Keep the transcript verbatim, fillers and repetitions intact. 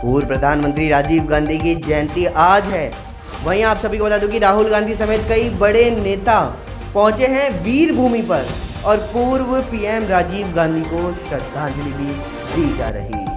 पूर्व प्रधानमंत्री राजीव गांधी की जयंती आज है। वहीं आप सभी को बता दूं कि राहुल गांधी समेत कई बड़े नेता पहुंचे हैं वीर भूमि पर और पूर्व पीएम राजीव गांधी को श्रद्धांजलि भी दी जा रही है।